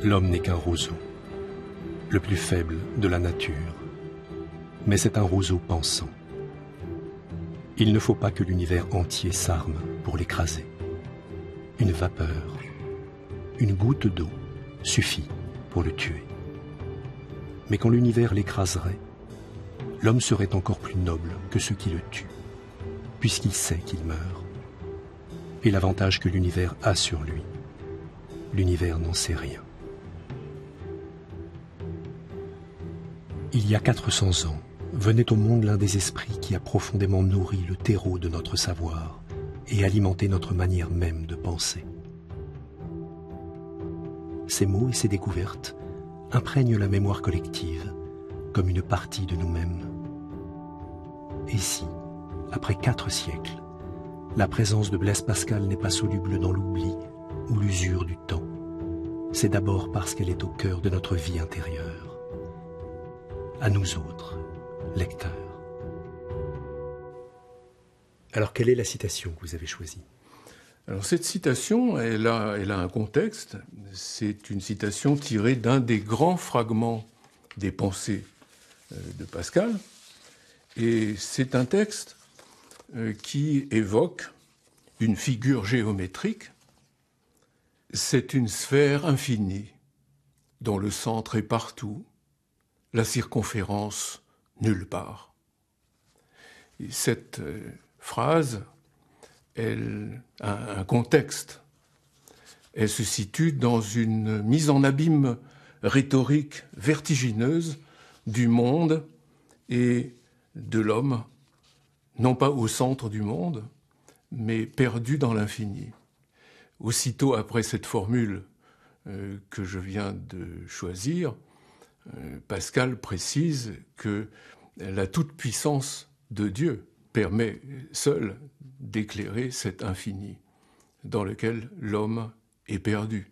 L'homme n'est qu'un roseau, le plus faible de la nature, mais c'est un roseau pensant. Il ne faut pas que l'univers entier s'arme pour l'écraser. Une vapeur, une goutte d'eau suffit pour le tuer. Mais quand l'univers l'écraserait, l'homme serait encore plus noble que ceux qui le tuent, puisqu'il sait qu'il meurt. Et l'avantage que l'univers a sur lui, l'univers n'en sait rien. Il y a 400 ans, venait au monde l'un des esprits qui a profondément nourri le terreau de notre savoir et alimenté notre manière même de penser. Ces mots et ces découvertes imprègnent la mémoire collective comme une partie de nous-mêmes. Et si, après 4 siècles, la présence de Blaise Pascal n'est pas soluble dans l'oubli ou l'usure du temps, c'est d'abord parce qu'elle est au cœur de notre vie intérieure. À nous autres, lecteurs. Alors, quelle est la citation que vous avez choisie ? Alors, cette citation, elle a un contexte. C'est une citation tirée d'un des grands fragments des pensées de Pascal. Et c'est un texte qui évoque une figure géométrique. C'est une sphère infinie, dont le centre est partout, la circonférence nulle part. Et cette phrase, elle a un contexte. Elle se situe dans une mise en abîme rhétorique vertigineuse du monde et de l'homme, non pas au centre du monde, mais perdu dans l'infini. Aussitôt après cette formule que je viens de choisir, Pascal précise que la toute-puissance de Dieu permet seule d'éclairer cet infini dans lequel l'homme est perdu.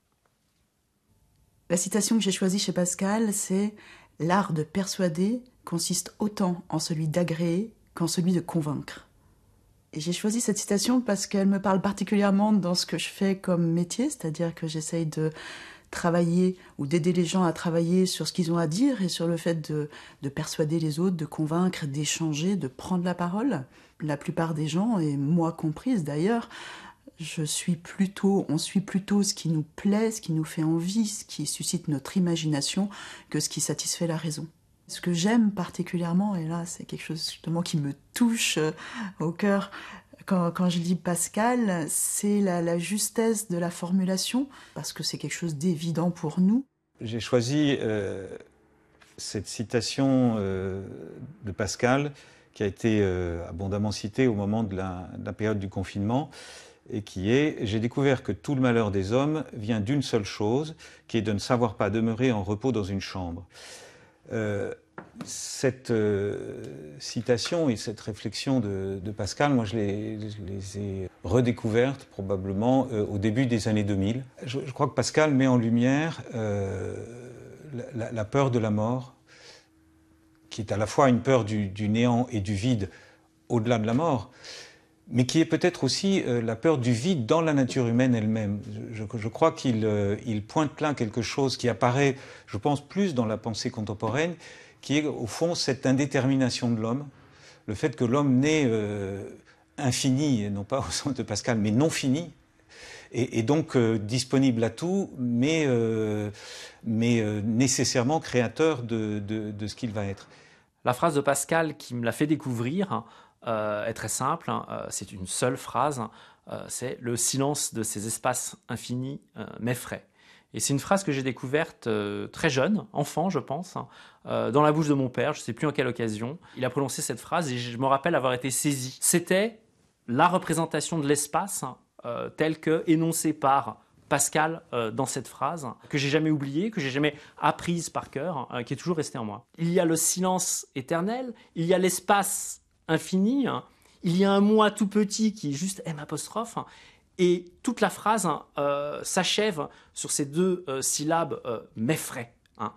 La citation que j'ai choisie chez Pascal, c'est « L'art de persuader consiste autant en celui d'agréer qu'en celui de convaincre ». Et j'ai choisi cette citation parce qu'elle me parle particulièrement dans ce que je fais comme métier, c'est-à-dire que j'essaye de travailler ou d'aider les gens à travailler sur ce qu'ils ont à dire et sur le fait de persuader les autres, de convaincre, d'échanger, de prendre la parole. La plupart des gens, et moi comprise d'ailleurs, on suit plutôt ce qui nous plaît, ce qui nous fait envie, ce qui suscite notre imagination, que ce qui satisfait la raison. Ce que j'aime particulièrement, et là c'est quelque chose justement qui me touche au cœur, quand je lis Pascal, c'est la justesse de la formulation, parce que c'est quelque chose d'évident pour nous. J'ai choisi cette citation de Pascal, qui a été abondamment citée au moment de la période du confinement, et qui est « J'ai découvert que tout le malheur des hommes vient d'une seule chose, qui est de ne savoir pas demeurer en repos dans une chambre ». Cette citation et cette réflexion de Pascal, moi je les ai redécouvertes probablement au début des années 2000. Je crois que Pascal met en lumière la peur de la mort, qui est à la fois une peur du néant et du vide au-delà de la mort, mais qui est peut-être aussi la peur du vide dans la nature humaine elle-même. Je crois qu'il pointe là quelque chose qui apparaît, je pense, plus dans la pensée contemporaine, qui est au fond cette indétermination de l'homme, le fait que l'homme n'est infini, non pas au sens de Pascal, mais non fini, et donc disponible à tout, mais nécessairement créateur de ce qu'il va être. La phrase de Pascal qui me l'a fait découvrir est très simple, c'est une seule phrase, c'est « Le silence de ces espaces infinis m'effraie ». Et c'est une phrase que j'ai découverte très jeune, enfant je pense, dans la bouche de mon père, je ne sais plus en quelle occasion. Il a prononcé cette phrase et je me rappelle avoir été saisi. C'était la représentation de l'espace telle que énoncée par Pascal dans cette phrase, que j'ai jamais oubliée, que j'ai jamais apprise par cœur, qui est toujours restée en moi. Il y a le silence éternel, il y a l'espace infini, il y a un moi tout petit qui est juste M', et toute la phrase s'achève sur ces 2 syllabes m'effraie.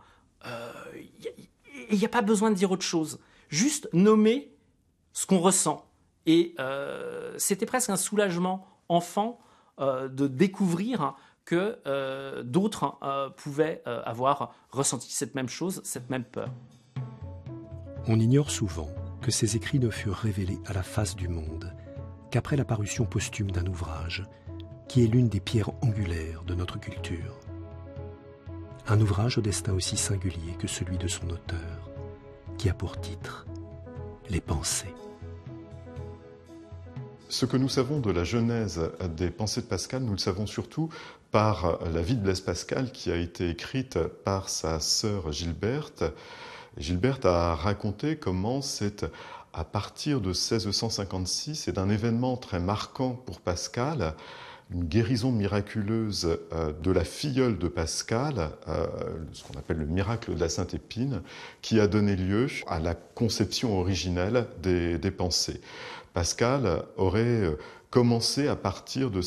Il n'y a pas besoin de dire autre chose, juste nommer ce qu'on ressent. Et c'était presque un soulagement enfant de découvrir que d'autres pouvaient avoir ressenti cette même chose, cette même peur. On ignore souvent que ces écrits ne furent révélés à la face du monde qu'après la parution posthume d'un ouvrage qui est l'une des pierres angulaires de notre culture. Un ouvrage au destin aussi singulier que celui de son auteur, qui a pour titre « Les Pensées ». Ce que nous savons de la genèse des Pensées de Pascal, nous le savons surtout par la vie de Blaise Pascal qui a été écrite par sa sœur Gilberte. Gilberte a raconté comment c'est à partir de 1656 et d'un événement très marquant pour Pascal, une guérison miraculeuse de la filleule de Pascal, ce qu'on appelle le miracle de la Sainte Épine, qui a donné lieu à la conception originelle des pensées. Pascal aurait commencé à partir de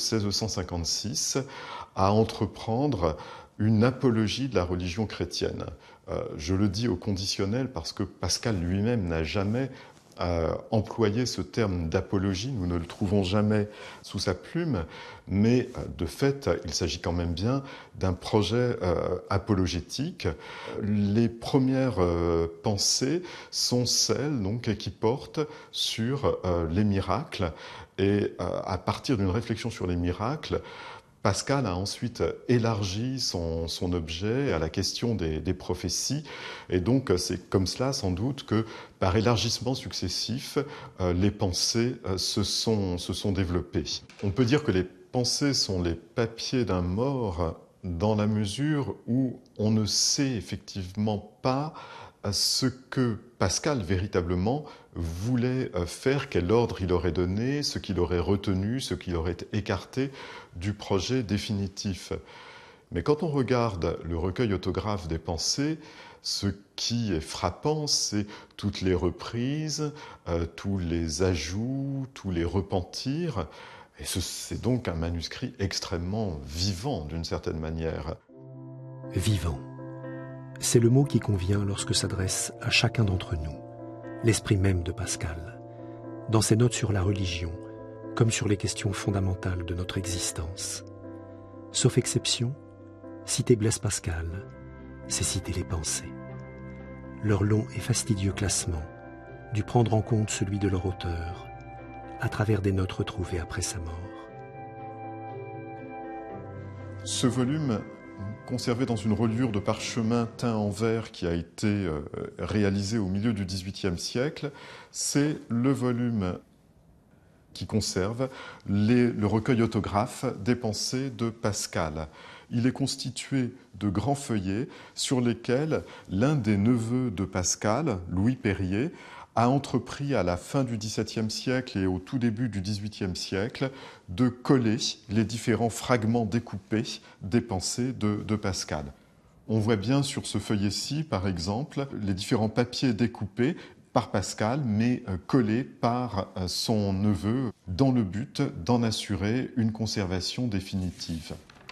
1656 à entreprendre une apologie de la religion chrétienne. Je le dis au conditionnel parce que Pascal lui-même n'a jamais employé ce terme d'apologie, nous ne le trouvons jamais sous sa plume, mais de fait, il s'agit quand même bien d'un projet apologétique. Les premières pensées sont celles donc, qui portent sur les miracles, et à partir d'une réflexion sur les miracles, Pascal a ensuite élargi son objet à la question des prophéties, et donc c'est comme cela sans doute que par élargissement successif, les pensées se sont développées. On peut dire que les pensées sont les papiers d'un mort dans la mesure où on ne sait effectivement pas ce que Pascal véritablement voulait faire, quel ordre il aurait donné, ce qu'il aurait retenu, ce qu'il aurait écarté du projet définitif. Mais quand on regarde le recueil autographe des pensées, ce qui est frappant, c'est toutes les reprises, tous les ajouts, tous les repentirs. Et c'est donc un manuscrit extrêmement vivant, d'une certaine manière. Vivant. C'est le mot qui convient lorsque s'adresse à chacun d'entre nous, l'esprit même de Pascal, dans ses notes sur la religion, comme sur les questions fondamentales de notre existence. Sauf exception, citer Blaise Pascal, c'est citer les pensées. Leur long et fastidieux classement dut prendre en compte celui de leur auteur, à travers des notes retrouvées après sa mort. Ce volume, conservé dans une reliure de parchemin teint en vert qui a été réalisée au milieu du XVIIIe siècle, c'est le volume qui conserve le recueil autographe des pensées de Pascal. Il est constitué de grands feuillets sur lesquels l'un des neveux de Pascal, Louis Perrier, a entrepris à la fin du XVIIe siècle et au tout début du XVIIIe siècle de coller les différents fragments découpés des pensées de Pascal. On voit bien sur ce feuillet-ci, par exemple, les différents papiers découpés par Pascal, mais collés par son neveu, dans le but d'en assurer une conservation définitive.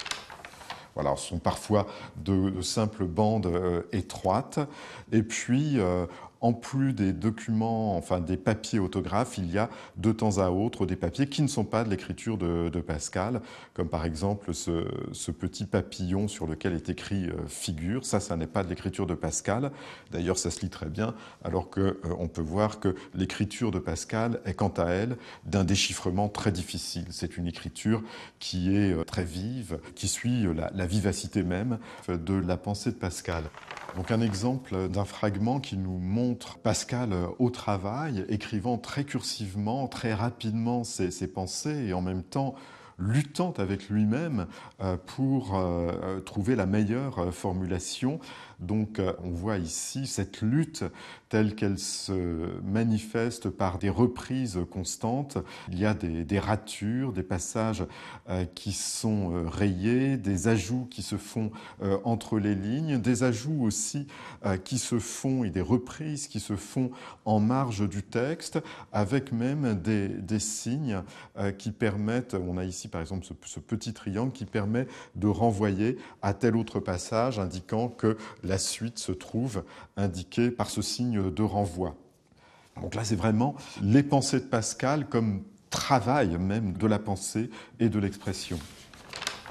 Voilà, ce sont parfois de simples bandes étroites, et puis en plus des documents, enfin des papiers autographes, il y a de temps à autre des papiers qui ne sont pas de l'écriture de Pascal, comme par exemple ce petit papillon sur lequel est écrit figure. Ça n'est pas de l'écriture de Pascal. D'ailleurs, ça se lit très bien, alors qu'on peut voir que l'écriture de Pascal est quant à elle d'un déchiffrement très difficile. C'est une écriture qui est très vive, qui suit la vivacité même de la pensée de Pascal. Donc un exemple d'un fragment qui nous montre Pascal au travail, écrivant très cursivement, très rapidement ses pensées et en même temps luttant avec lui-même pour trouver la meilleure formulation. Donc on voit ici cette lutte telle qu'elle se manifeste par des reprises constantes. Il y a des ratures, des passages qui sont rayés, des ajouts qui se font entre les lignes, des ajouts aussi qui se font et des reprises qui se font en marge du texte, avec même des signes qui permettent, on a ici par exemple ce petit triangle qui permet de renvoyer à tel autre passage indiquant que la suite se trouve indiquée par ce signe de renvoi. Donc là, c'est vraiment les pensées de Pascal comme travail même de la pensée et de l'expression.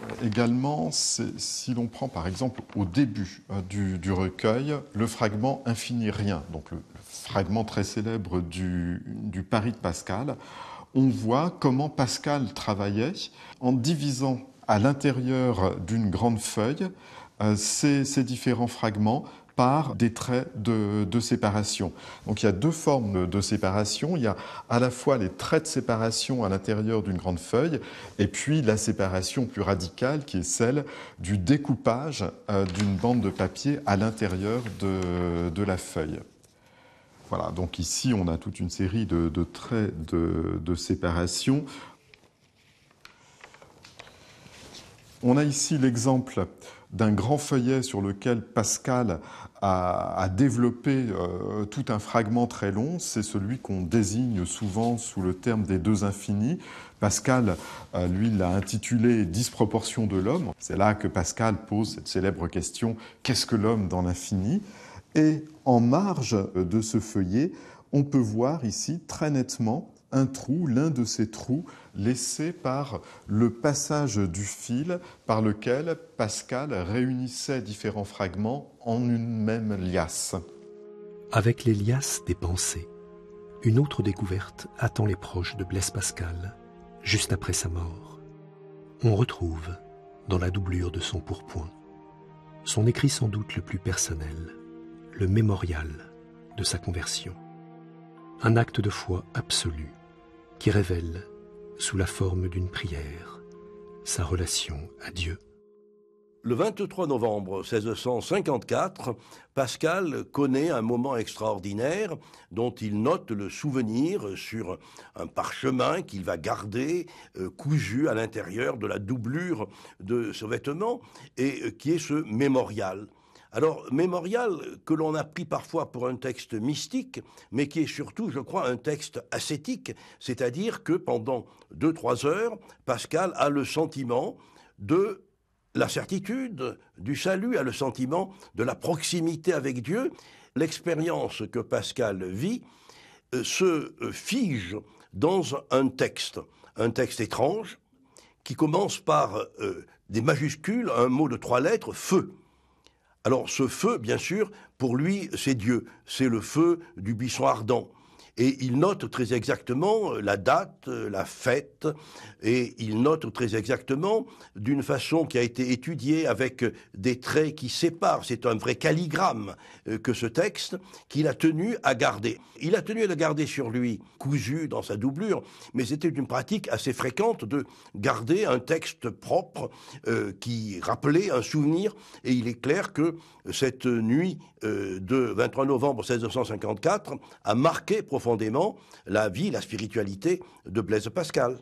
également, si l'on prend par exemple au début du recueil le fragment Infini rien, donc le fragment très célèbre du Paris de Pascal, on voit comment Pascal travaillait en divisant à l'intérieur d'une grande feuille ces différents fragments par des traits de séparation. Donc il y a deux formes de séparation. Il y a à la fois les traits de séparation à l'intérieur d'une grande feuille et puis la séparation plus radicale qui est celle du découpage d'une bande de papier à l'intérieur de la feuille. Voilà, donc ici on a toute une série de traits de séparation. On a ici l'exemple d'un grand feuillet sur lequel Pascal a développé tout un fragment très long. C'est celui qu'on désigne souvent sous le terme des deux infinis. Pascal, lui, l'a intitulé « Disproportion de l'homme ». C'est là que Pascal pose cette célèbre question « Qu'est-ce que l'homme dans l'infini ?» Et en marge de ce feuillet, on peut voir ici très nettement un trou, l'un de ces trous laissés par le passage du fil par lequel Pascal réunissait différents fragments en une même liasse. Avec les liasses des pensées, une autre découverte attend les proches de Blaise Pascal, juste après sa mort. On retrouve, dans la doublure de son pourpoint, son écrit sans doute le plus personnel, le mémorial de sa conversion. Un acte de foi absolu qui révèle, sous la forme d'une prière, sa relation à Dieu. Le 23 novembre 1654, Pascal connaît un moment extraordinaire dont il note le souvenir sur un parchemin qu'il va garder cousu à l'intérieur de la doublure de ce vêtement et qui est ce mémorial. Alors, mémorial que l'on a pris parfois pour un texte mystique, mais qui est surtout, je crois, un texte ascétique, c'est-à-dire que pendant 2-3 heures, Pascal a le sentiment de la certitude du salut, a le sentiment de la proximité avec Dieu. L'expérience que Pascal vit se fige dans un texte étrange, qui commence par des majuscules, un mot de 3 lettres, feu. Alors ce feu, bien sûr, pour lui, c'est Dieu, c'est le feu du buisson ardent. Et il note très exactement la date, la fête, et il note très exactement d'une façon qui a été étudiée avec des traits qui séparent. C'est un vrai calligramme que ce texte qu'il a tenu à garder. Il a tenu à le garder sur lui, cousu dans sa doublure, mais c'était une pratique assez fréquente de garder un texte propre qui rappelait un souvenir. Et il est clair que cette nuit de 23 novembre 1654 a marqué profondément la vie, la spiritualité de Blaise Pascal.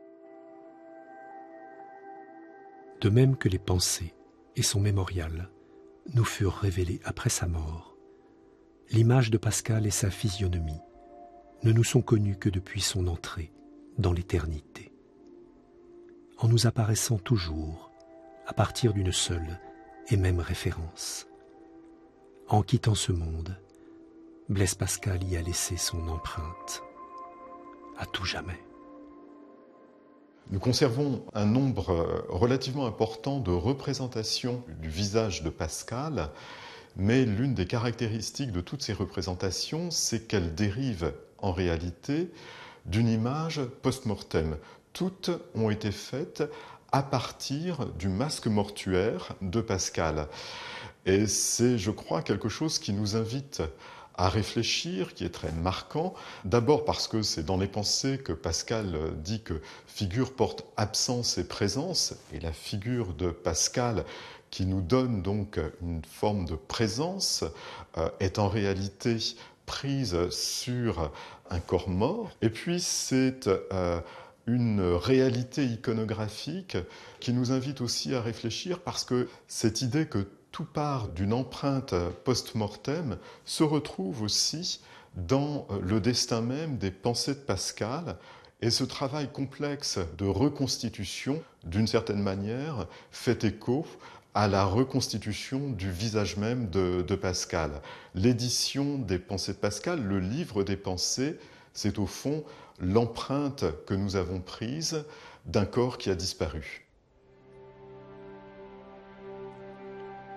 De même que les pensées et son mémorial nous furent révélés après sa mort, l'image de Pascal et sa physionomie ne nous sont connues que depuis son entrée dans l'éternité, en nous apparaissant toujours à partir d'une seule et même référence. En quittant ce monde, Blaise Pascal y a laissé son empreinte, à tout jamais. Nous conservons un nombre relativement important de représentations du visage de Pascal, mais l'une des caractéristiques de toutes ces représentations, c'est qu'elles dérivent en réalité d'une image post-mortem. Toutes ont été faites à partir du masque mortuaire de Pascal. Et c'est, je crois, quelque chose qui nous invite à réfléchir, qui est très marquant. D'abord parce que c'est dans les pensées que Pascal dit que figure porte absence et présence, et la figure de Pascal, qui nous donne donc une forme de présence, est en réalité prise sur un corps mort. Et puis c'est une réalité iconographique qui nous invite aussi à réfléchir, parce que cette idée que tout part d'une empreinte post-mortem se retrouve aussi dans le destin même des pensées de Pascal, et ce travail complexe de reconstitution, d'une certaine manière, fait écho à la reconstitution du visage même de Pascal. L'édition des pensées de Pascal, le livre des pensées, c'est au fond l'empreinte que nous avons prise d'un corps qui a disparu.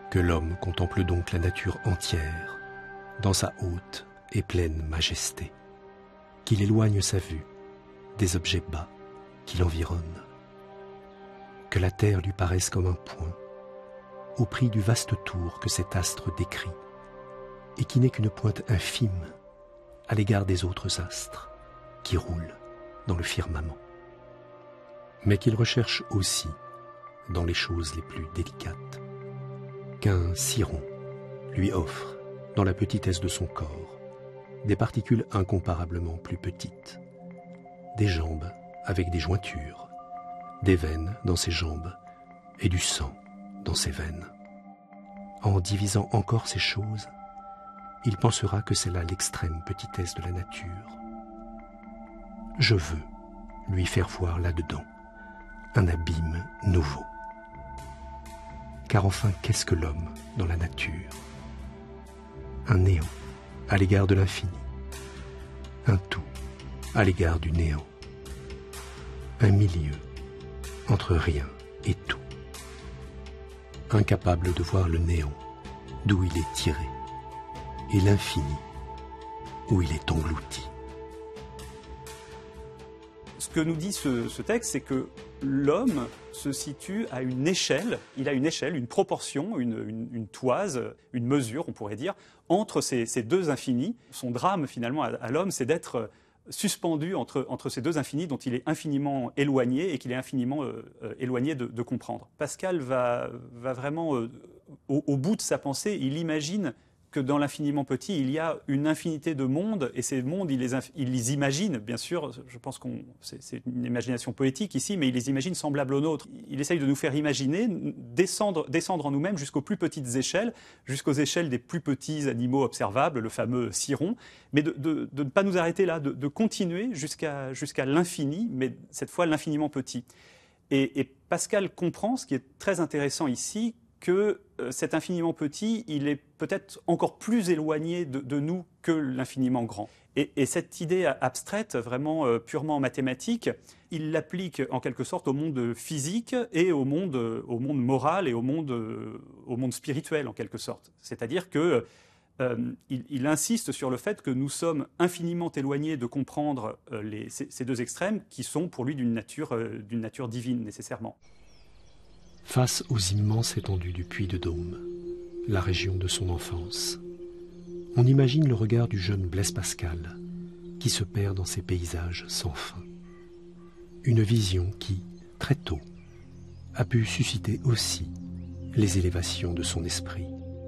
Que l'homme contemple donc la nature entière, dans sa haute et pleine majesté, qu'il éloigne sa vue des objets bas qui l'environnent, que la terre lui paraisse comme un point, au prix du vaste tour que cet astre décrit, et qui n'est qu'une pointe infime à l'égard des autres astres qui roulent dans le firmament, mais qu'il recherche aussi, dans les choses les plus délicates, qu'un ciron lui offre, dans la petitesse de son corps, des particules incomparablement plus petites, des jambes avec des jointures, des veines dans ses jambes et du sang dans ses veines. En divisant encore ces choses, il pensera que c'est là l'extrême petitesse de la nature. Je veux lui faire voir là-dedans un abîme nouveau. Car enfin, qu'est-ce que l'homme dans la nature? Un néant à l'égard de l'infini, un tout à l'égard du néant, un milieu entre rien et tout, incapable de voir le néant d'où il est tiré et l'infini où il est englouti. Ce que nous dit ce texte, c'est que l'homme se situe à une échelle, il a une échelle, une proportion, une toise, une mesure, on pourrait dire, entre ces deux infinis. Son drame, finalement, à l'homme, c'est d'être suspendu entre ces deux infinis dont il est infiniment éloigné et qu'il est infiniment éloigné de comprendre. Pascal va vraiment au bout de sa pensée, il imagine que dans l'infiniment petit, il y a une infinité de mondes, et ces mondes, il les imagine, bien sûr, je pense que c'est une imagination poétique ici, mais il les imagine semblables aux nôtres. Il essaye de nous faire imaginer, descendre en nous-mêmes jusqu'aux plus petites échelles, jusqu'aux échelles des plus petits animaux observables, le fameux ciron, mais de ne pas nous arrêter là, de continuer jusqu'à l'infini, mais cette fois l'infiniment petit. Et Pascal comprend, ce qui est très intéressant ici, que cet infiniment petit, il est peut-être encore plus éloigné de nous que l'infiniment grand. Et cette idée abstraite, vraiment purement mathématique, il l'applique en quelque sorte au monde physique et au monde moral et au monde spirituel en quelque sorte. C'est-à-dire que il insiste sur le fait que nous sommes infiniment éloignés de comprendre ces deux extrêmes qui sont pour lui d'une nature divine nécessairement. Face aux immenses étendues du Puy de Dôme, la région de son enfance, on imagine le regard du jeune Blaise Pascal qui se perd dans ces paysages sans fin. Une vision qui, très tôt, a pu susciter aussi les élévations de son esprit.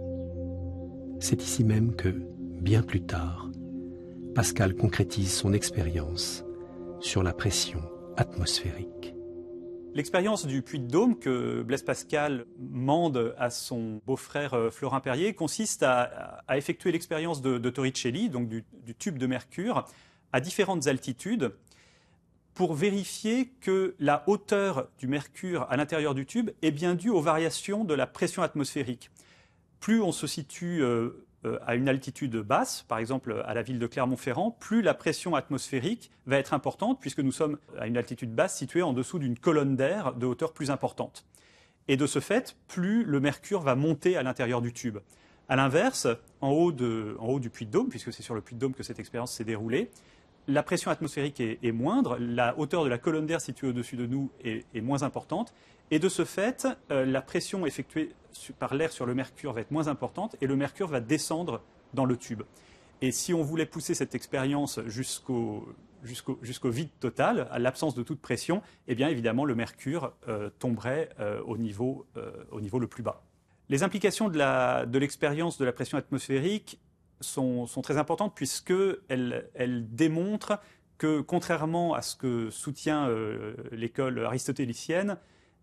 C'est ici même que, bien plus tard, Pascal concrétise son expérience sur la pression atmosphérique. L'expérience du Puy de Dôme que Blaise Pascal mande à son beau-frère Florin Perrier consiste à effectuer l'expérience de Torricelli, donc du tube de mercure, à différentes altitudes, pour vérifier que la hauteur du mercure à l'intérieur du tube est bien due aux variations de la pression atmosphérique. Plus on se situe à une altitude basse, par exemple à la ville de Clermont-Ferrand, plus la pression atmosphérique va être importante, puisque nous sommes à une altitude basse située en dessous d'une colonne d'air de hauteur plus importante. Et de ce fait, plus le mercure va monter à l'intérieur du tube. A l'inverse, en haut du Puy de Dôme, puisque c'est sur le Puy de Dôme que cette expérience s'est déroulée, la pression atmosphérique est moindre, la hauteur de la colonne d'air située au-dessus de nous est moins importante, et de ce fait, la pression effectuée par l'air sur le mercure va être moins importante, et le mercure va descendre dans le tube. Et si on voulait pousser cette expérience jusqu'au vide total, à l'absence de toute pression, eh bien évidemment le mercure tomberait au niveau le plus bas. Les implications de l'expérience de la pression atmosphérique sont très importantes, puisqu'elles démontrent que, contrairement à ce que soutient l'école aristotélicienne,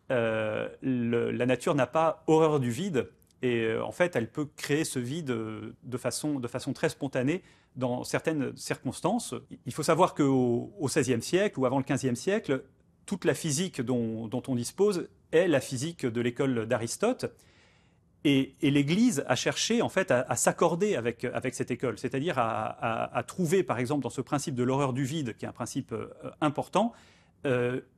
la nature n'a pas horreur du vide, et en fait elle peut créer ce vide de façon très spontanée dans certaines circonstances. Il faut savoir qu'au XVIe siècle ou avant le XVe siècle, toute la physique dont on dispose est la physique de l'école d'Aristote, et l'Église a cherché en fait à s'accorder avec cette école, c'est-à-dire à trouver par exemple dans ce principe de l'horreur du vide, qui est un principe important,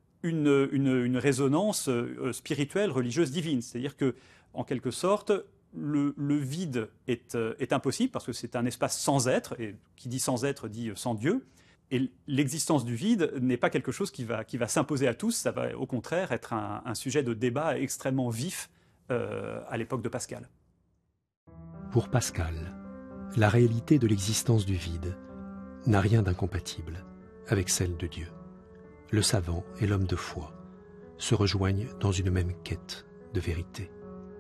une résonance spirituelle, religieuse, divine. C'est-à-dire que, en quelque sorte, le vide est impossible parce que c'est un espace sans être, et qui dit sans être dit sans Dieu. Et l'existence du vide n'est pas quelque chose qui va s'imposer à tous, ça va au contraire être un sujet de débat extrêmement vif à l'époque de Pascal. Pour Pascal, la réalité de l'existence du vide n'a rien d'incompatible avec celle de Dieu. Le savant et l'homme de foi se rejoignent dans une même quête de vérité.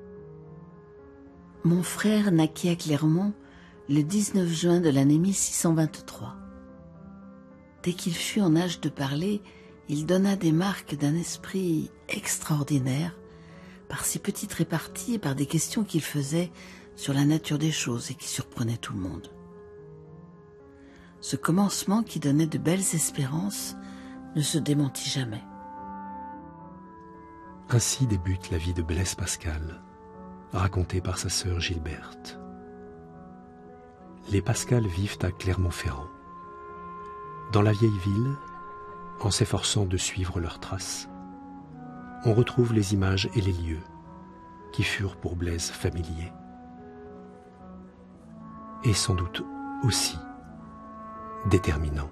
Mon frère naquit à Clermont le 19 juin de l'année 1623. Dès qu'il fut en âge de parler, il donna des marques d'un esprit extraordinaire par ses petites réparties et par des questions qu'il faisait sur la nature des choses et qui surprenaient tout le monde. Ce commencement qui donnait de belles espérances ne se démentit jamais. Ainsi débute la vie de Blaise Pascal, racontée par sa sœur Gilberte. Les Pascal vivent à Clermont-Ferrand. Dans la vieille ville, en s'efforçant de suivre leurs traces, on retrouve les images et les lieux qui furent pour Blaise familiers. Et sans doute aussi déterminants.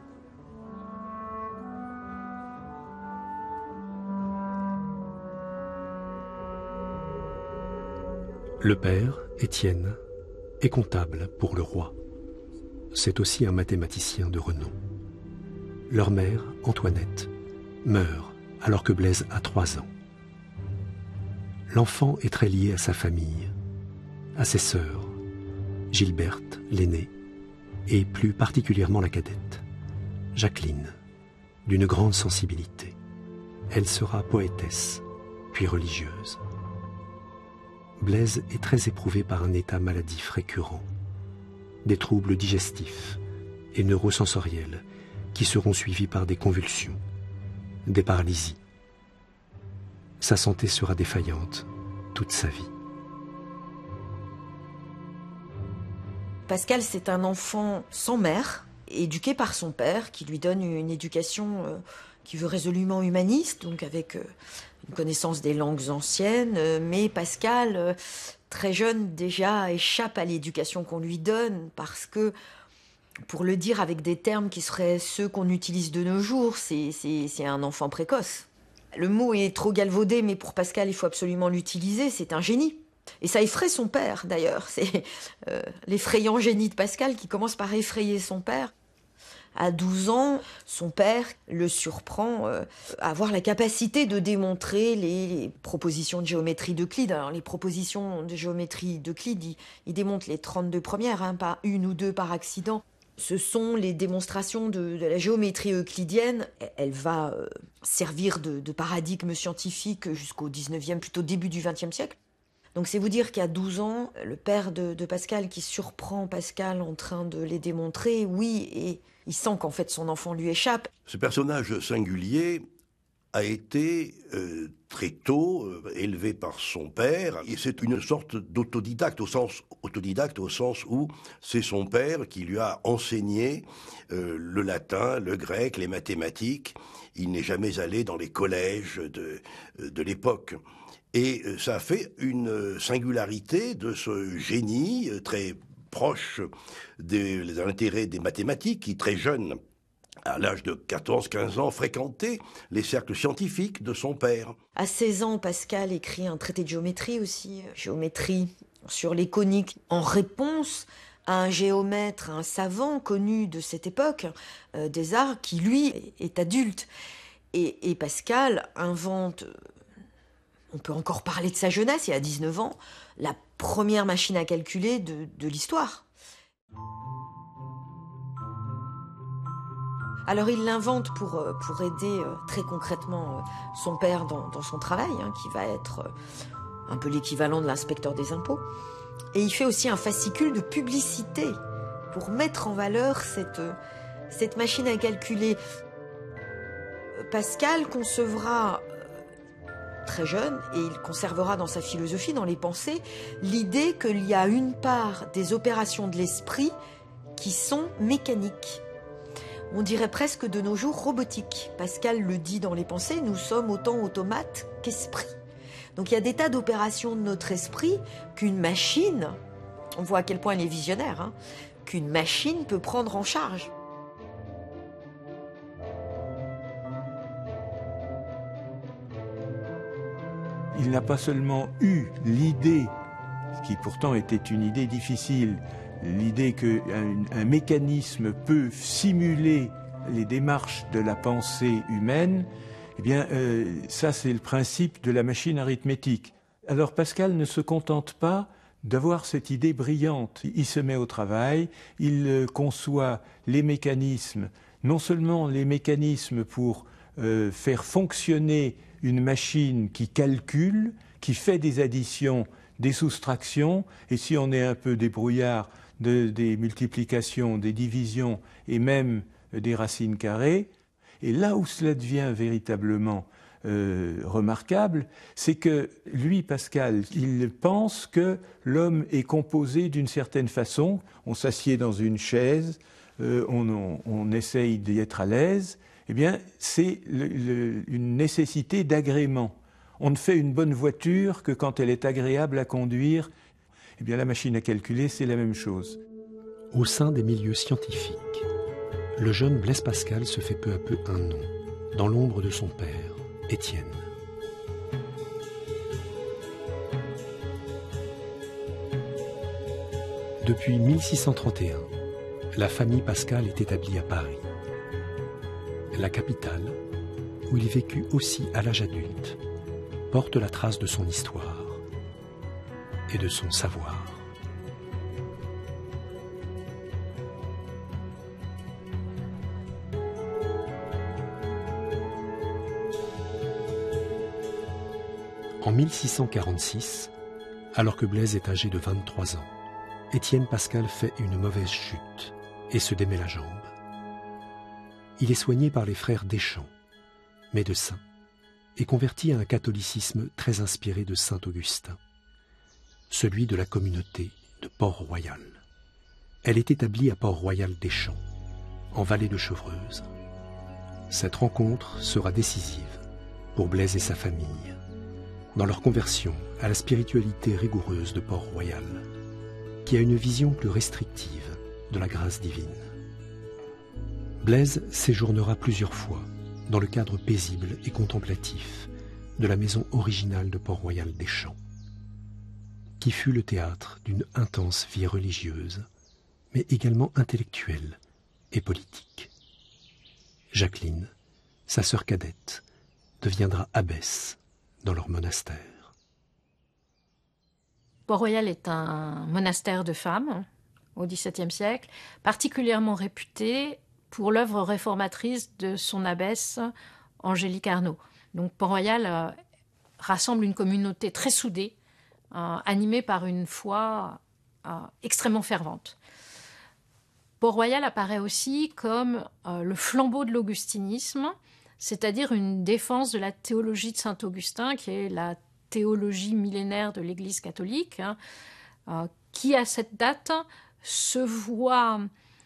Le père, Étienne, est comptable pour le roi. C'est aussi un mathématicien de renom. Leur mère, Antoinette, meurt alors que Blaise a 3 ans. L'enfant est très lié à sa famille, à ses sœurs, Gilberte, l'aînée, et plus particulièrement la cadette, Jacqueline, d'une grande sensibilité. Elle sera poétesse, puis religieuse. Blaise est très éprouvé par un état maladif récurrent, des troubles digestifs et neurosensoriels qui seront suivis par des convulsions, des paralysies. Sa santé sera défaillante toute sa vie. Pascal, c'est un enfant sans mère, éduqué par son père, qui lui donne une éducation qui veut résolument humaniste, donc avec une connaissance des langues anciennes. Mais Pascal, très jeune déjà, échappe à l'éducation qu'on lui donne, parce que, pour le dire avec des termes qui seraient ceux qu'on utilise de nos jours, c'est un enfant précoce. Le mot est trop galvaudé, mais pour Pascal, il faut absolument l'utiliser, c'est un génie. Et ça effraie son père, d'ailleurs. C'est l'effrayant génie de Pascal qui commence par effrayer son père. À 12 ans, son père le surprend à avoir la capacité de démontrer les propositions de géométrie d'Euclide. Alors, les propositions de géométrie d'Euclide, il démontre les 32 premières, pas une ou deux par accident. Ce sont les démonstrations de la géométrie euclidienne. Elle va servir de paradigme scientifique jusqu'au 19e, plutôt début du 20e siècle. Donc c'est vous dire qu'à 12 ans, le père de Pascal qui surprend Pascal en train de les démontrer, oui, et il sent qu'en fait son enfant lui échappe. Ce personnage singulier a été très tôt élevé par son père, et c'est une sorte d'autodidacte, au sens où c'est son père qui lui a enseigné le latin, le grec, les mathématiques. Il n'est jamais allé dans les collèges de l'époque. Et ça a fait une singularité de ce génie très proche de l'intérêt des mathématiques, qui très jeune, à l'âge de 14-15 ans, fréquentait les cercles scientifiques de son père. À 16 ans, Pascal écrit un traité de géométrie aussi, géométrie sur les coniques, en réponse à un géomètre, un savant connu de cette époque des arts, qui lui est adulte. Et Pascal invente, on peut encore parler de sa jeunesse, il a 19 ans, la première machine à calculer de l'histoire. Alors il l'invente pour aider très concrètement son père dans son travail, qui va être un peu l'équivalent de l'inspecteur des impôts. Et il fait aussi un fascicule de publicité pour mettre en valeur cette machine à calculer. Pascal concevra très jeune, et il conservera dans sa philosophie, dans les pensées, l'idée qu'il y a une part des opérations de l'esprit qui sont mécaniques. On dirait presque de nos jours robotiques. Pascal le dit dans les pensées, nous sommes autant automates qu'esprits. Donc il y a des tas d'opérations de notre esprit qu'une machine, on voit à quel point elle est visionnaire, hein, qu'une machine peut prendre en charge. Il n'a pas seulement eu l'idée, qui pourtant était une idée difficile, l'idée qu'un mécanisme peut simuler les démarches de la pensée humaine. Eh bien, ça c'est le principe de la machine arithmétique. Alors Pascal ne se contente pas d'avoir cette idée brillante. Il se met au travail, il conçoit les mécanismes, non seulement les mécanismes pour faire fonctionner une machine qui calcule, qui fait des additions, des soustractions, et si on est un peu débrouillard, des multiplications, des divisions et même des racines carrées. Et là où cela devient véritablement remarquable, c'est que lui, Pascal, il pense que l'homme est composé d'une certaine façon. On s'assied dans une chaise, on essaye d'y être à l'aise. Eh bien, c'est une nécessité d'agrément. On ne fait une bonne voiture que quand elle est agréable à conduire. Eh bien, la machine à calculer, c'est la même chose. Au sein des milieux scientifiques, le jeune Blaise Pascal se fait peu à peu un nom, dans l'ombre de son père, Étienne. Depuis 1631, la famille Pascal est établie à Paris, la capitale, où il vécut aussi à l'âge adulte, porte la trace de son histoire et de son savoir. En 1646, alors que Blaise est âgé de 23 ans, Étienne Pascal fait une mauvaise chute et se démet la jambe. Il est soigné par les frères Deschamps, médecins, et converti à un catholicisme très inspiré de saint Augustin, celui de la communauté de Port-Royal. Elle est établie à Port-Royal des Champs, en vallée de Chevreuse. Cette rencontre sera décisive pour Blaise et sa famille, dans leur conversion à la spiritualité rigoureuse de Port-Royal, qui a une vision plus restrictive de la grâce divine. Blaise séjournera plusieurs fois dans le cadre paisible et contemplatif de la maison originale de Port-Royal des Champs, qui fut le théâtre d'une intense vie religieuse, mais également intellectuelle et politique. Jacqueline, sa sœur cadette, deviendra abbesse dans leur monastère. Port-Royal est un monastère de femmes au XVIIe siècle, particulièrement réputé pour l'œuvre réformatrice de son abbesse Angélique Arnaud. Donc Port-Royal rassemble une communauté très soudée, animée par une foi extrêmement fervente. Port-Royal apparaît aussi comme le flambeau de l'augustinisme, c'est-à-dire une défense de la théologie de saint Augustin, qui est la théologie millénaire de l'Église catholique, qui à cette date se voit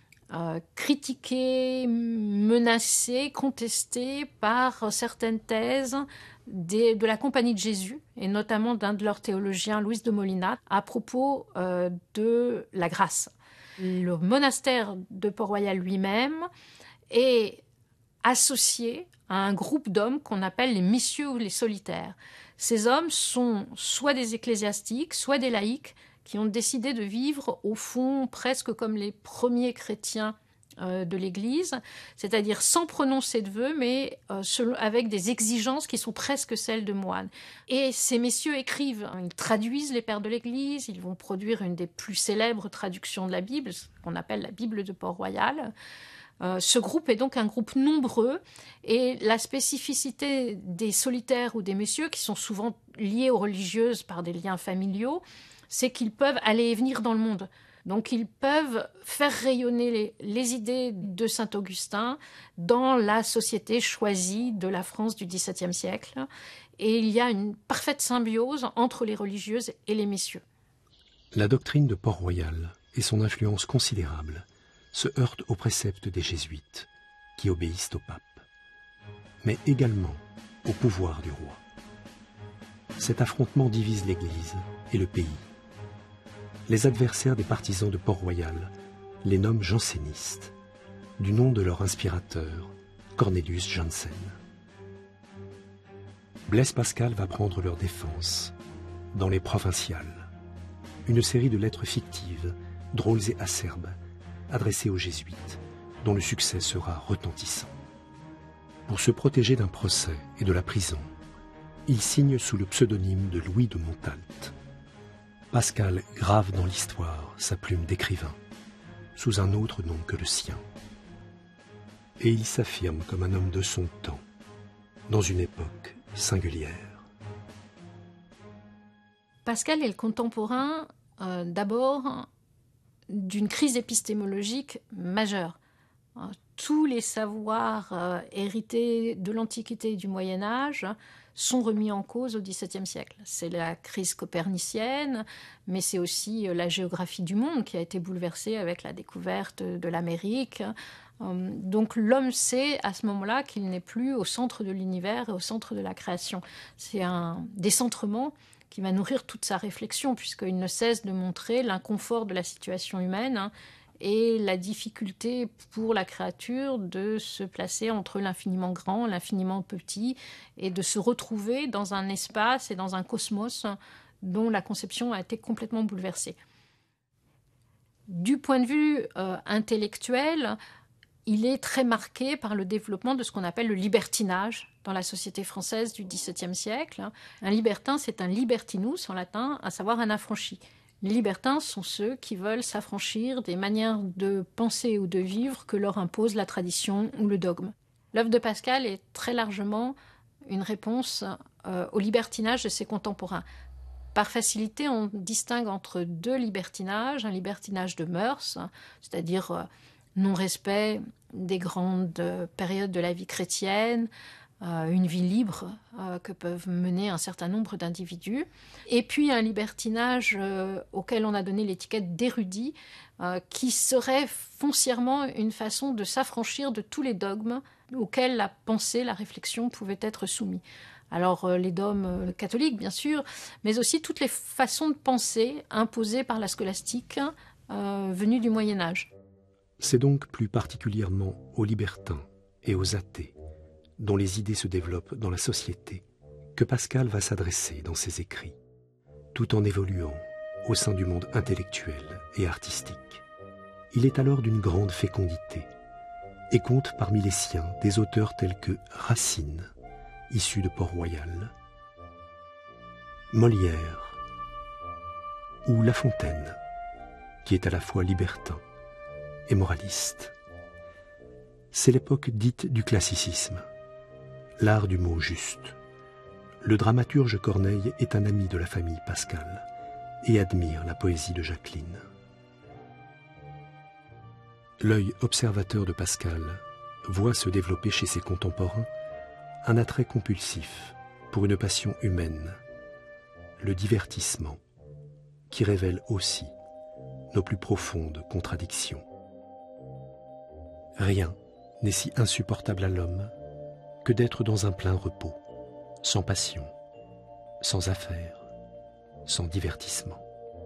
critiquée, menacée, contestée par certaines thèses de la Compagnie de Jésus, et notamment d'un de leurs théologiens, Luis de Molina, à propos de la grâce. Le monastère de Port-Royal lui-même est associé à un groupe d'hommes qu'on appelle les messieurs ou les solitaires. Ces hommes sont soit des ecclésiastiques, soit des laïcs, qui ont décidé de vivre, au fond, presque comme les premiers chrétiens de l'Église, c'est-à-dire sans prononcer de vœux, mais avec des exigences qui sont presque celles de moines. Et ces messieurs écrivent, ils traduisent les pères de l'Église, ils vont produire une des plus célèbres traductions de la Bible, ce qu'on appelle la Bible de Port-Royal. Ce groupe est donc un groupe nombreux, et la spécificité des solitaires ou des messieurs, qui sont souvent liés aux religieuses par des liens familiaux, c'est qu'ils peuvent aller et venir dans le monde. Donc ils peuvent faire rayonner les idées de saint Augustin dans la société choisie de la France du XVIIe siècle. Et il y a une parfaite symbiose entre les religieuses et les messieurs. La doctrine de Port-Royal et son influence considérable se heurtent aux préceptes des jésuites, qui obéissent au pape, mais également au pouvoir du roi. cet affrontement divise l'Église et le pays. Les adversaires des partisans de Port-Royal les nomment jansénistes, du nom de leur inspirateur, Cornelius Jansen. Blaise Pascal va prendre leur défense dans les Provinciales, une série de lettres fictives, drôles et acerbes, adressées aux jésuites, dont le succès sera retentissant. Pour se protéger d'un procès et de la prison, il signe sous le pseudonyme de Louis de Montalte. Pascal grave dans l'histoire sa plume d'écrivain, sous un autre nom que le sien. Et il s'affirme comme un homme de son temps, dans une époque singulière. Pascal est le contemporain, d'abord, d'une crise épistémologique majeure. Tous les savoirs hérités de l'Antiquité et du Moyen-Âge sont remis en cause au XVIIe siècle. C'est la crise copernicienne, mais c'est aussi la géographie du monde qui a été bouleversée avec la découverte de l'Amérique. Donc l'homme sait à ce moment-là qu'il n'est plus au centre de l'univers et au centre de la création. C'est un décentrement qui va nourrir toute sa réflexion, puisqu'il ne cesse de montrer l'inconfort de la situation humaine et la difficulté pour la créature de se placer entre l'infiniment grand, l'infiniment petit, et de se retrouver dans un espace et dans un cosmos dont la conception a été complètement bouleversée. Du point de vue intellectuel, il est très marqué par le développement de ce qu'on appelle le libertinage dans la société française du XVIIe siècle. Un libertin, c'est un libertinus en latin, à savoir un affranchi. Les libertins sont ceux qui veulent s'affranchir des manières de penser ou de vivre que leur impose la tradition ou le dogme. L'œuvre de Pascal est très largement une réponse au libertinage de ses contemporains. Par facilité, on distingue entre deux libertinages, un libertinage de mœurs, c'est-à-dire non-respect des grandes périodes de la vie chrétienne, une vie libre que peuvent mener un certain nombre d'individus, et puis un libertinage auquel on a donné l'étiquette d'érudit, qui serait foncièrement une façon de s'affranchir de tous les dogmes auxquels la pensée, la réflexion pouvaient être soumis. Alors les dogmes catholiques, bien sûr, mais aussi toutes les façons de penser imposées par la scolastique venue du Moyen-Âge. C'est donc plus particulièrement aux libertins et aux athées, dont les idées se développent dans la société, que Pascal va s'adresser dans ses écrits, tout en évoluant au sein du monde intellectuel et artistique. Il est alors d'une grande fécondité et compte parmi les siens des auteurs tels que Racine, issu de Port-Royal, Molière ou La Fontaine, qui est à la fois libertin et moraliste. C'est l'époque dite du classicisme, l'art du mot juste. Le dramaturge Corneille est un ami de la famille Pascal et admire la poésie de Jacqueline. L'œil observateur de Pascal voit se développer chez ses contemporains un attrait compulsif pour une passion humaine, le divertissement, qui révèle aussi nos plus profondes contradictions. Rien n'est si insupportable à l'homme que d'être dans un plein repos, sans passion, sans affaires, sans divertissement.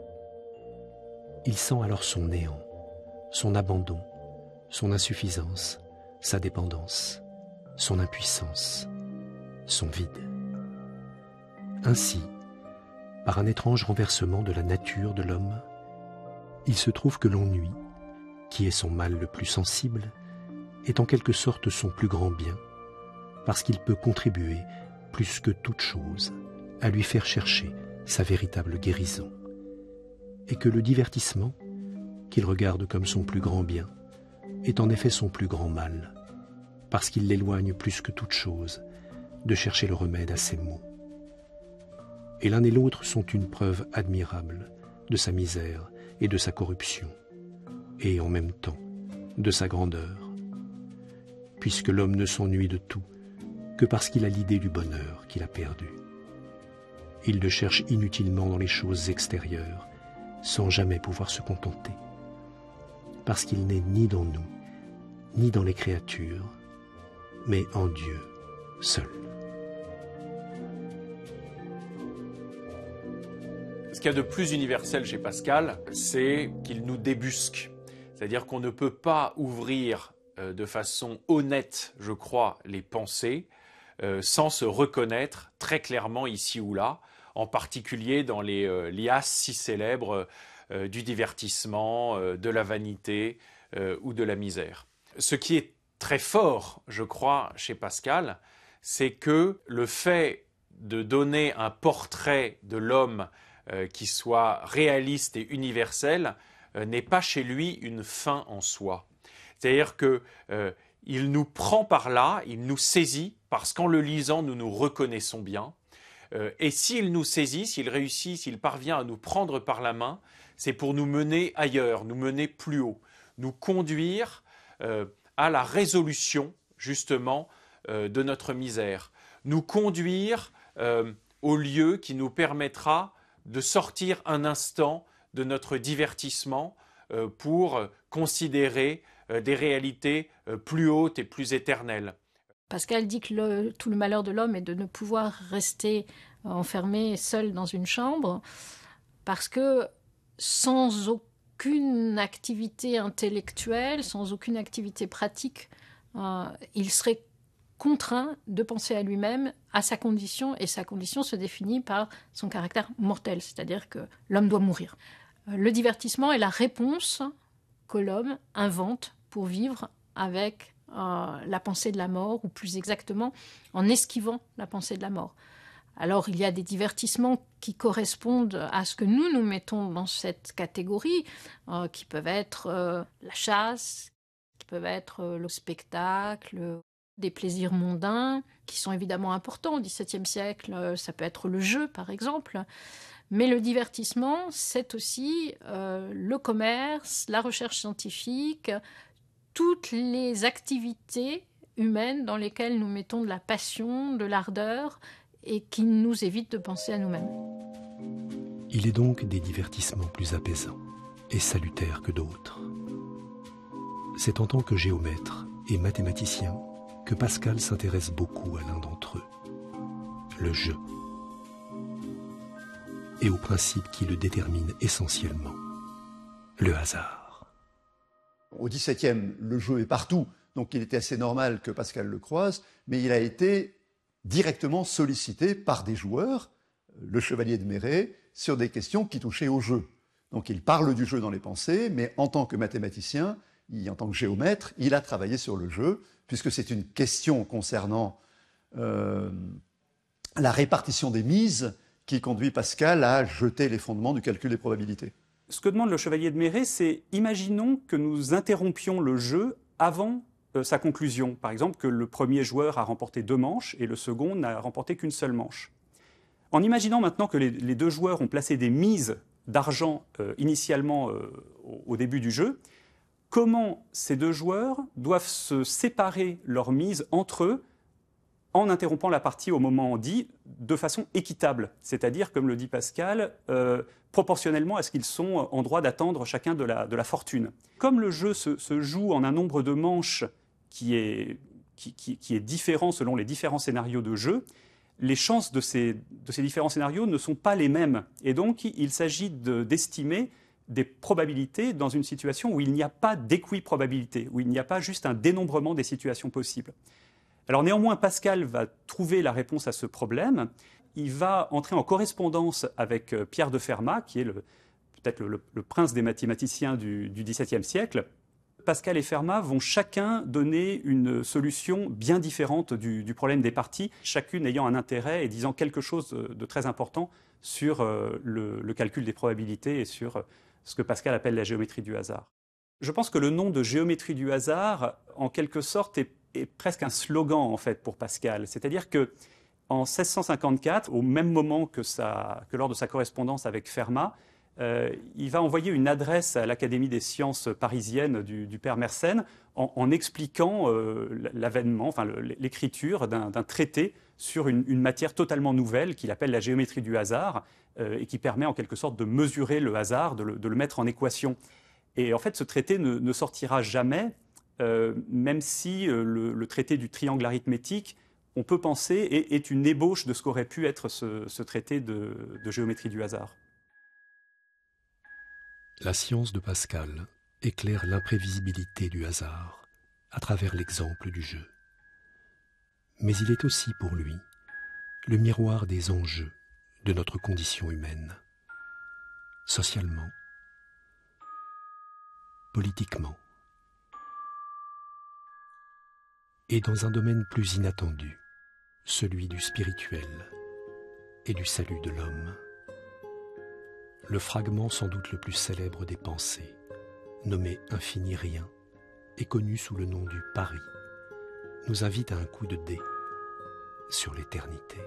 Il sent alors son néant, son abandon, son insuffisance, sa dépendance, son impuissance, son vide. Ainsi, par un étrange renversement de la nature de l'homme, il se trouve que l'ennui, qui est son mal le plus sensible, est en quelque sorte son plus grand bien, parce qu'il peut contribuer, plus que toute chose, à lui faire chercher sa véritable guérison, et que le divertissement, qu'il regarde comme son plus grand bien, est en effet son plus grand mal, parce qu'il l'éloigne plus que toute chose de chercher le remède à ses maux. Et l'un et l'autre sont une preuve admirable de sa misère et de sa corruption, et en même temps de sa grandeur, puisque l'homme ne s'ennuie de tout que parce qu'il a l'idée du bonheur qu'il a perdu. Il le cherche inutilement dans les choses extérieures, sans jamais pouvoir se contenter, parce qu'il n'est ni dans nous, ni dans les créatures, mais en Dieu seul. Ce qu'il y a de plus universel chez Pascal, c'est qu'il nous débusque. C'est-à-dire qu'on ne peut pas ouvrir de façon honnête, je crois, les pensées sans se reconnaître très clairement ici ou là, en particulier dans les liasses si célèbres du divertissement, de la vanité ou de la misère. Ce qui est très fort, je crois, chez Pascal, c'est que le fait de donner un portrait de l'homme qui soit réaliste et universel n'est pas chez lui une fin en soi. C'est-à-dire qu'il nous prend par là, il nous saisit, parce qu'en le lisant, nous nous reconnaissons bien. Et s'il nous saisit, s'il réussit, s'il parvient à nous prendre par la main, c'est pour nous mener ailleurs, nous mener plus haut, nous conduire à la résolution, justement, de notre misère, nous conduire au lieu qui nous permettra de sortir un instant de notre divertissement pour considérer des réalités plus hautes et plus éternelles. Pascal dit que tout le malheur de l'homme est de ne pouvoir rester enfermé seul dans une chambre, parce que sans aucune activité intellectuelle, sans aucune activité pratique, il serait contraint de penser à lui-même, à sa condition, et sa condition se définit par son caractère mortel, c'est-à-dire que l'homme doit mourir. Le divertissement est la réponse que l'homme invente pour vivre avec la pensée de la mort, ou plus exactement en esquivant la pensée de la mort. Alors il y a des divertissements qui correspondent à ce que nous mettons dans cette catégorie, qui peuvent être la chasse, qui peuvent être le spectacle, des plaisirs mondains, qui sont évidemment importants au XVIIe siècle. Ça peut être le jeu, par exemple. Mais le divertissement, c'est aussi le commerce, la recherche scientifique, toutes les activités humaines dans lesquelles nous mettons de la passion, de l'ardeur, et qui nous évitent de penser à nous-mêmes. Il est donc des divertissements plus apaisants et salutaires que d'autres. C'est en tant que géomètre et mathématicien que Pascal s'intéresse beaucoup à l'un d'entre eux, le jeu, et au principe qui le détermine essentiellement, le hasard. Au XVIIe, le jeu est partout, donc il était assez normal que Pascal le croise, mais il a été directement sollicité par des joueurs, le chevalier de Méret, sur des questions qui touchaient au jeu. Donc il parle du jeu dans les pensées, mais en tant que mathématicien, en tant que géomètre, il a travaillé sur le jeu, puisque c'est une question concernant la répartition des mises qui conduit Pascal à jeter les fondements du calcul des probabilités. Ce que demande le chevalier de Méret, c'est imaginons que nous interrompions le jeu avant sa conclusion. Par exemple, que le premier joueur a remporté 2 manches et le second n'a remporté qu'une seule manche. En imaginant maintenant que les 2 joueurs ont placé des mises d'argent initialement au début du jeu, comment ces 2 joueurs doivent se séparer leurs mises entre eux en interrompant la partie au moment dit de façon équitable, c'est-à-dire, comme le dit Pascal, proportionnellement à ce qu'ils sont en droit d'attendre chacun de la fortune. Comme le jeu se joue en un nombre de manches qui est différent selon les différents scénarios de jeu, les chances de ces différents scénarios ne sont pas les mêmes. Et donc, il s'agit d'estimer des probabilités dans une situation où il n'y a pas d'équiprobabilité, où il n'y a pas juste un dénombrement des situations possibles. Alors néanmoins, Pascal va trouver la réponse à ce problème. Il va entrer en correspondance avec Pierre de Fermat, qui est peut-être le prince des mathématiciens du XVIIe siècle. Pascal et Fermat vont chacun donner une solution bien différente du problème des parties, chacune ayant un intérêt et disant quelque chose de très important sur le calcul des probabilités et sur ce que Pascal appelle la géométrie du hasard. Je pense que le nom de géométrie du hasard, en quelque sorte, est presque un slogan en fait pour Pascal. C'est-à-dire que en 1654, au même moment que lors de sa correspondance avec Fermat, il va envoyer une adresse à l'Académie des sciences parisienne du père Mersenne en expliquant l'avènement, enfin l'écriture d'un traité sur une matière totalement nouvelle qu'il appelle la géométrie du hasard et qui permet en quelque sorte de mesurer le hasard, de le mettre en équation. Et en fait, ce traité ne sortira jamais, même si le traité du triangle arithmétique, on peut penser, est une ébauche de ce qu'aurait pu être ce traité de géométrie du hasard. La science de Pascal éclaire l'imprévisibilité du hasard à travers l'exemple du jeu. Mais il est aussi pour lui le miroir des enjeux de notre condition humaine, socialement, politiquement, et dans un domaine plus inattendu, celui du spirituel et du salut de l'homme. Le fragment sans doute le plus célèbre des pensées, nommé Infini Rien, et connu sous le nom du Pari, nous invite à un coup de dé sur l'éternité.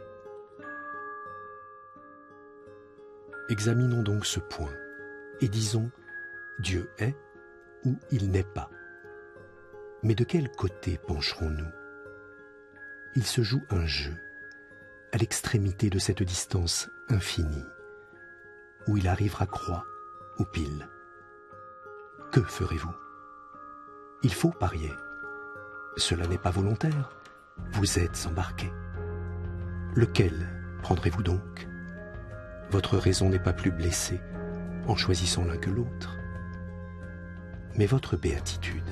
Examinons donc ce point et disons Dieu est ou il n'est pas. Mais de quel côté pencherons-nous? Il se joue un jeu à l'extrémité de cette distance infinie, où il arrivera croix ou pile. Que ferez-vous? Il faut parier. Cela n'est pas volontaire. Vous êtes embarqué. Lequel prendrez-vous donc? Votre raison n'est pas plus blessée en choisissant l'un que l'autre. Mais votre béatitude.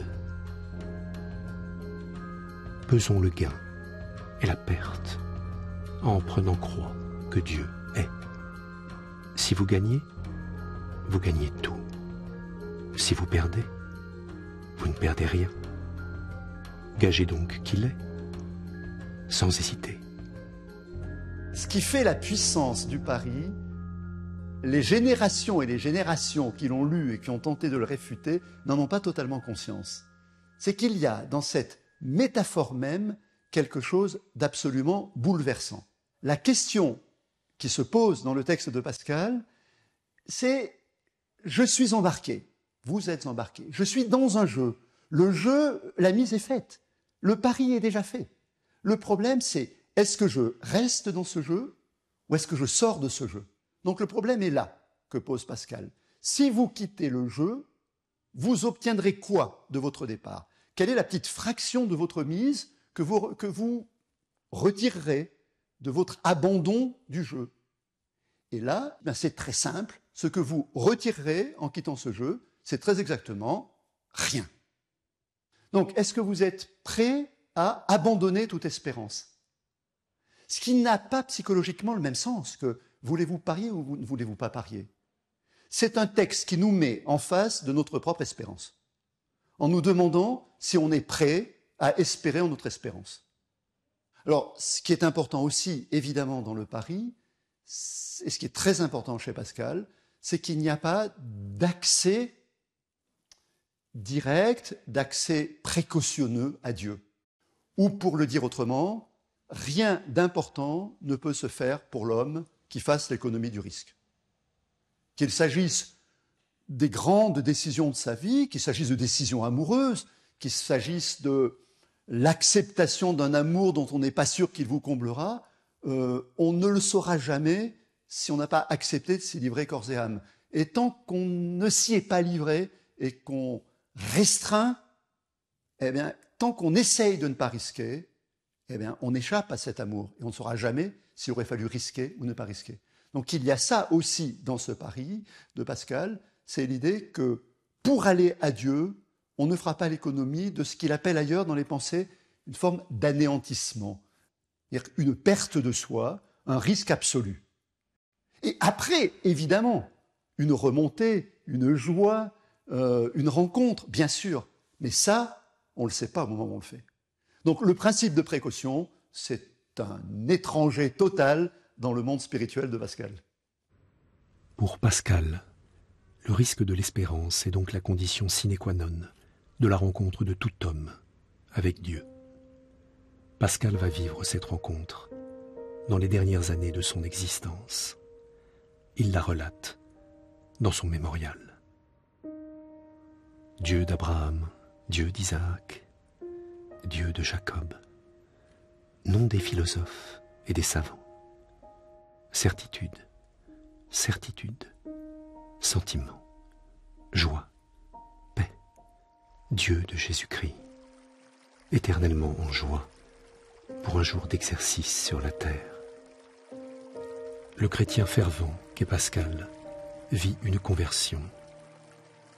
Pesons le gain et la perte en prenant croix que Dieu est. Si vous gagnez tout. Si vous perdez, vous ne perdez rien. Gagez donc qu'il est, sans hésiter. Ce qui fait la puissance du pari, les générations et les générations qui l'ont lu et qui ont tenté de le réfuter n'en ont pas totalement conscience. C'est qu'il y a dans cette métaphore même quelque chose d'absolument bouleversant. La question qui se pose dans le texte de Pascal, c'est « je suis embarqué ». Vous êtes embarqué. Je suis dans un jeu. Le jeu, la mise est faite. Le pari est déjà fait. Le problème, c'est est-ce que je reste dans ce jeu ou est-ce que je sors de ce jeu? Donc le problème est là que pose Pascal. Si vous quittez le jeu, vous obtiendrez quoi de votre départ? Quelle est la petite fraction de votre mise que vous retirerez de votre abandon du jeu? Et là, c'est très simple. Ce que vous retirerez en quittant ce jeu, c'est très exactement rien. Donc, est-ce que vous êtes prêt à abandonner toute espérance? Ce qui n'a pas psychologiquement le même sens que voulez-vous parier ou ne voulez-vous pas parier? C'est un texte qui nous met en face de notre propre espérance, en nous demandant si on est prêt à espérer en notre espérance. Alors, ce qui est important aussi, évidemment, dans le pari, et ce qui est très important chez Pascal, c'est qu'il n'y a pas d'accès direct, d'accès précautionneux à Dieu. Ou pour le dire autrement, rien d'important ne peut se faire pour l'homme qui fasse l'économie du risque. Qu'il s'agisse des grandes décisions de sa vie, qu'il s'agisse de décisions amoureuses, qu'il s'agisse de l'acceptation d'un amour dont on n'est pas sûr qu'il vous comblera, on ne le saura jamais si on n'a pas accepté de s'y livrer corps et âme. Et tant qu'on ne s'y est pas livré et qu'on restreint, eh bien, tant qu'on essaye de ne pas risquer, eh bien, on échappe à cet amour. Et on ne saura jamais s'il aurait fallu risquer ou ne pas risquer. Donc il y a ça aussi dans ce pari de Pascal, c'est l'idée que pour aller à Dieu, on ne fera pas l'économie de ce qu'il appelle ailleurs dans les pensées une forme d'anéantissement, c'est-à-dire une perte de soi, un risque absolu. Et après, évidemment, une remontée, une joie, une rencontre, bien sûr, mais ça, on ne le sait pas au moment où on le fait. Donc le principe de précaution, c'est un étranger total dans le monde spirituel de Pascal. Pour Pascal, le risque de l'espérance est donc la condition sine qua non de la rencontre de tout homme avec Dieu. Pascal va vivre cette rencontre dans les dernières années de son existence. Il la relate dans son mémorial. Dieu d'Abraham, Dieu d'Isaac, Dieu de Jacob, nom des philosophes et des savants. Certitude, certitude, sentiment, joie, paix, Dieu de Jésus-Christ, éternellement en joie pour un jour d'exercice sur la terre. Le chrétien fervent qu'est Pascal vit une conversion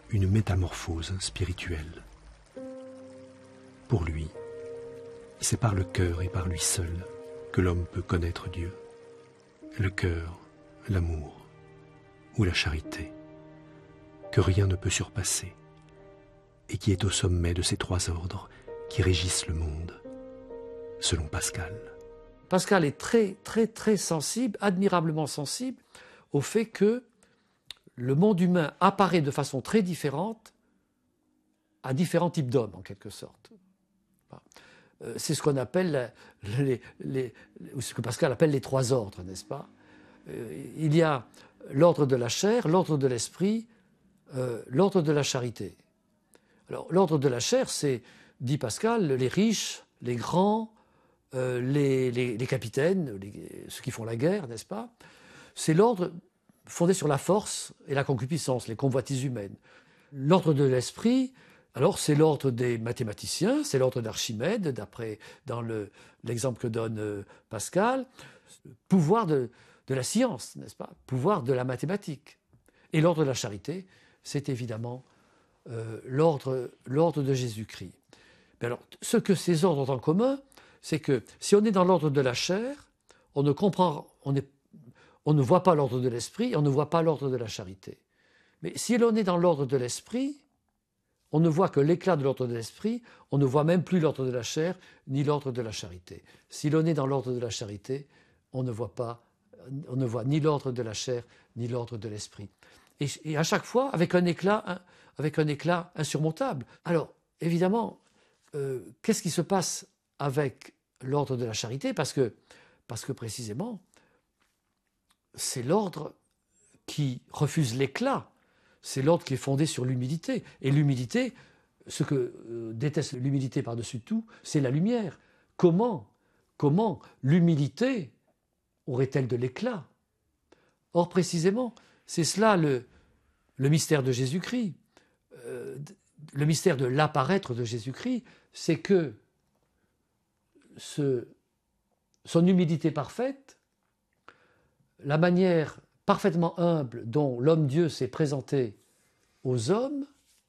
une métamorphose spirituelle. Pour lui, c'est par le cœur et par lui seul que l'homme peut connaître Dieu. Le cœur, l'amour ou la charité, que rien ne peut surpasser, et qui est au sommet de ces trois ordres qui régissent le monde, selon Pascal. Pascal est très, très, très sensible, admirablement sensible, au fait que le monde humain apparaît de façon très différente à différents types d'hommes, en quelque sorte. C'est ce qu'on appelle, ce que Pascal appelle les trois ordres, n'est-ce pas? Il y a l'ordre de la chair, l'ordre de l'esprit, l'ordre de la charité. Alors, l'ordre de la chair, c'est, dit Pascal, les riches, les grands, les capitaines, ceux qui font la guerre, n'est-ce pas? C'est l'ordre fondé sur la force et la concupiscence, les convoitises humaines. L'ordre de l'esprit, alors c'est l'ordre des mathématiciens, c'est l'ordre d'Archimède, dans l'exemple que donne Pascal, pouvoir de la science, n'est-ce pas? Pouvoir de la mathématique. Et l'ordre de la charité, c'est évidemment l'ordre de Jésus-Christ. Mais alors, ce que ces ordres ont en commun, c'est que si on est dans l'ordre de la chair, on ne voit pas l'ordre de l'esprit, on ne voit pas l'ordre de la charité. Mais si l'on est dans l'ordre de l'esprit, on ne voit que l'éclat de l'ordre de l'esprit, on ne voit même plus l'ordre de la chair, ni l'ordre de la charité. Si l'on est dans l'ordre de la charité, on ne voit ni l'ordre de la chair, ni l'ordre de l'esprit. Et à chaque fois, avec un éclat insurmontable. Alors, évidemment, qu'est-ce qui se passe avec l'ordre de la charité? Parce que précisément, c'est l'ordre qui refuse l'éclat. C'est l'ordre qui est fondé sur l'humilité. Et l'humilité, ce que déteste l'humilité par-dessus tout, c'est la lumière. Comment l'humilité aurait-elle de l'éclat? Or, précisément, c'est cela le mystère de Jésus-Christ. Le mystère de l'apparaître de Jésus-Christ, c'est que son humilité parfaite, la manière parfaitement humble dont l'homme-dieu s'est présenté aux hommes,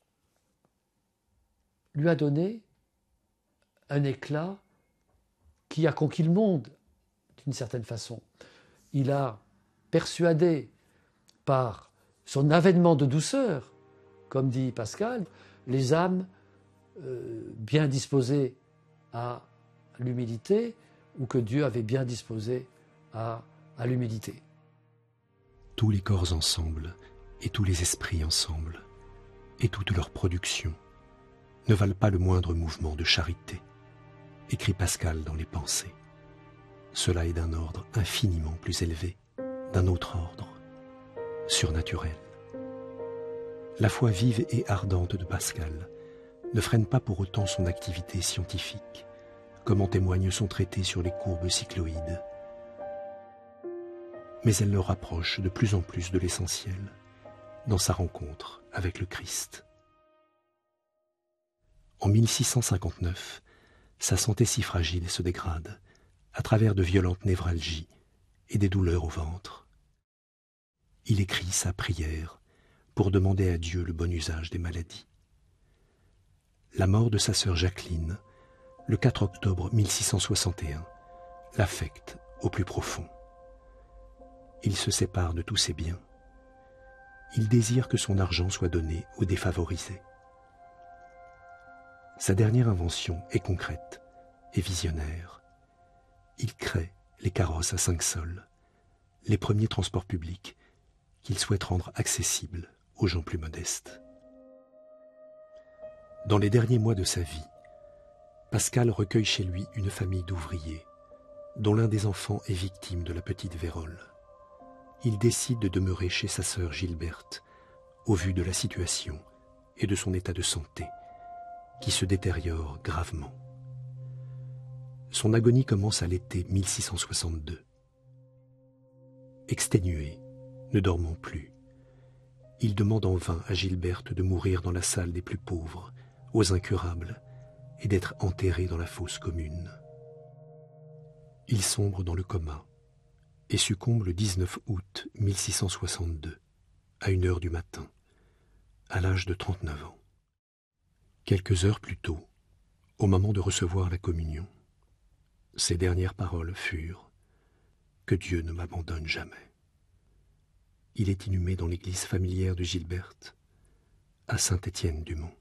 lui a donné un éclat qui a conquis le monde d'une certaine façon. Il a persuadé par son avènement de douceur, comme dit Pascal, les âmes bien disposées à l'humilité, ou que Dieu avait bien disposé à l'humilité. Tous les corps ensemble, et tous les esprits ensemble, et toute leur production, ne valent pas le moindre mouvement de charité, écrit Pascal dans les Pensées. Cela est d'un ordre infiniment plus élevé, d'un autre ordre, surnaturel. La foi vive et ardente de Pascal ne freine pas pour autant son activité scientifique, comme en témoigne son traité sur les courbes cycloïdes. Mais elle le rapproche de plus en plus de l'essentiel dans sa rencontre avec le Christ. En 1659, sa santé si fragile se dégrade à travers de violentes névralgies et des douleurs au ventre. Il écrit sa prière pour demander à Dieu le bon usage des maladies. La mort de sa sœur Jacqueline, le 4 octobre 1661, l'affecte au plus profond. Il se sépare de tous ses biens. Il désire que son argent soit donné aux défavorisés. Sa dernière invention est concrète et visionnaire. Il crée les carrosses à 5 sols, les premiers transports publics qu'il souhaite rendre accessibles aux gens plus modestes. Dans les derniers mois de sa vie, Pascal recueille chez lui une famille d'ouvriers, dont l'un des enfants est victime de la petite vérole. Il décide de demeurer chez sa sœur Gilberte, au vu de la situation et de son état de santé, qui se détériore gravement. Son agonie commence à l'été 1662. Exténué, ne dormant plus, il demande en vain à Gilberte de mourir dans la salle des plus pauvres, aux incurables, et d'être enterré dans la fosse commune. Il sombre dans le coma et succombe le 19 août 1662, à 1h du matin, à l'âge de 39 ans. Quelques heures plus tôt, au moment de recevoir la communion, ses dernières paroles furent « Que Dieu ne m'abandonne jamais ». Il est inhumé dans l'église familière de Gilberte, à Saint-Étienne-du-Mont.